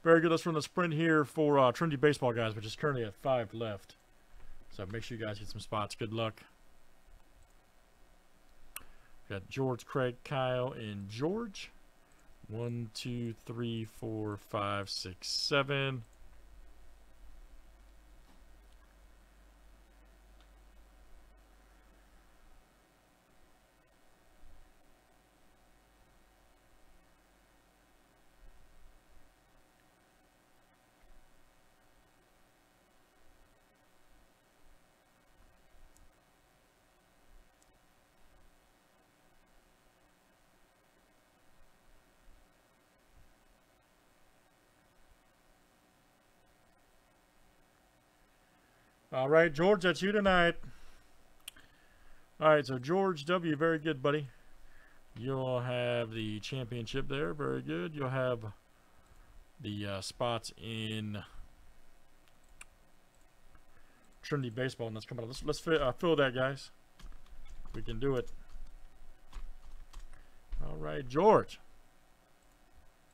Very good. Let's run the sprint here for Trinity Baseball, guys, which is currently at 5 left. So make sure you guys get some spots. Good luck. Got George, Craig, Kyle, and George. 1, 2, 3, 4, 5, 6, 7. All right, George, that's you tonight. All right, so George W., very good, buddy. You'll have the championship there, very good. You'll have the spots in Trinity Baseball, and that's coming up. Let's fill that, guys. We can do it. All right, George.